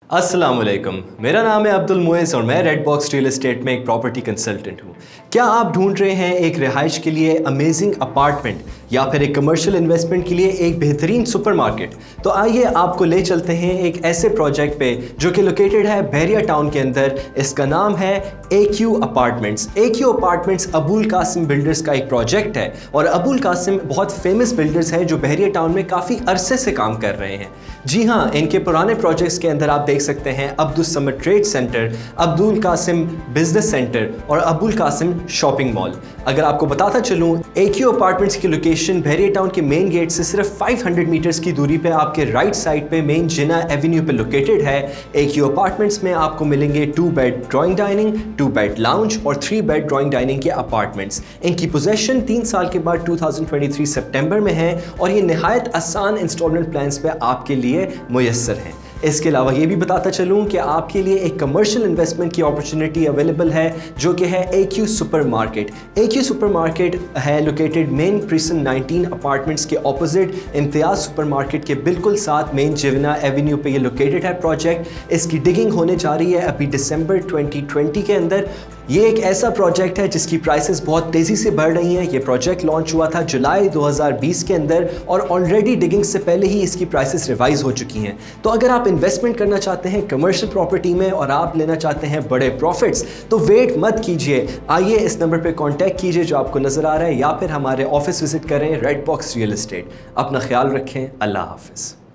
अस्सलामुअलैकुम, मेरा नाम है अब्दुल मुइज़ और मैं रेड बॉक्स रियल एस्टेट में एक प्रॉपर्टी कंसल्टेंट हूँ। क्या आप ढूंढ रहे हैं एक रिहाइश के लिए अमेजिंग अपार्टमेंट या फिर एक कमर्शियल इन्वेस्टमेंट के लिए एक बेहतरीन सुपरमार्केट? तो आइए आपको ले चलते हैं एक ऐसे प्रोजेक्ट पे जो कि लोकेटेड है बहरिया टाउन के अंदर। इसका नाम है AQ apartments. AQ apartments Abul Qasim builders का एक प्रोजेक्ट है और अबुल कासिम बहुत फेमस बिल्डर्स हैं जो बहरिया टाउन में काफ़ी अरसे से काम कर रहे हैं। जी हाँ, इनके पुराने प्रोजेक्ट्स के अंदर आप देख सकते हैं Abdul Samad trade centre, Abdul Qasim business centre और अबुल कासिम शॉपिंग मॉल। अगर आपको बताता चलूँ, AQ अपार्टमेंट्स की लोकेशन बहरिया टाउन के मेन गेट से सिर्फ 500 मीटर्स की दूरी पे आपके राइट साइड पे मेन जिना एवेन्यू पे लोकेटेड है। AQ अपार्टमेंट्स में आपको मिलेंगे 2 bed drawing dining, 2 bed lounge और 3 बेड ड्राइंग डाइनिंग के अपार्टमेंट्स। इनकी पोजेशन 3 साल के बाद 2023 सितंबर में है और ये निहायत आसान इंस्टॉलमेंट प्लान्स पे आपके लिए मुयस्सर हैं। इसके अलावा ये भी बताता चलूँ कि आपके लिए एक कमर्शियल इन्वेस्टमेंट की अपॉर्चुनिटी अवेलेबल है जो कि है AQ सुपरमार्केट। AQ सुपरमार्केट है लोकेटेड मेन प्रिसन 19 अपार्टमेंट्स के ऑपोजिट इम्तियाज सुपरमार्केट के बिल्कुल साथ मेन जिवना एवेन्यू पे ये लोकेटेड है प्रोजेक्ट। इसकी डिगिंग होने जा रही है अभी दिसंबर 2020 के अंदर। ये एक ऐसा प्रोजेक्ट है जिसकी प्राइसेस बहुत तेज़ी से बढ़ रही हैं। ये प्रोजेक्ट लॉन्च हुआ था जुलाई 2020 के अंदर और ऑलरेडी डिगिंग से पहले ही इसकी प्राइसेस रिवाइज हो चुकी हैं। तो अगर आप इन्वेस्टमेंट करना चाहते हैं कमर्शियल प्रॉपर्टी में और आप लेना चाहते हैं बड़े प्रॉफिट्स, तो वेट मत कीजिए, आइए इस नंबर पर कॉन्टैक्ट कीजिए जो आपको नज़र आ रहा है या फिर हमारे ऑफिस विजिट करें रेड बॉक्स रियल एस्टेट। अपना ख्याल रखें। अल्लाह हाफिज़।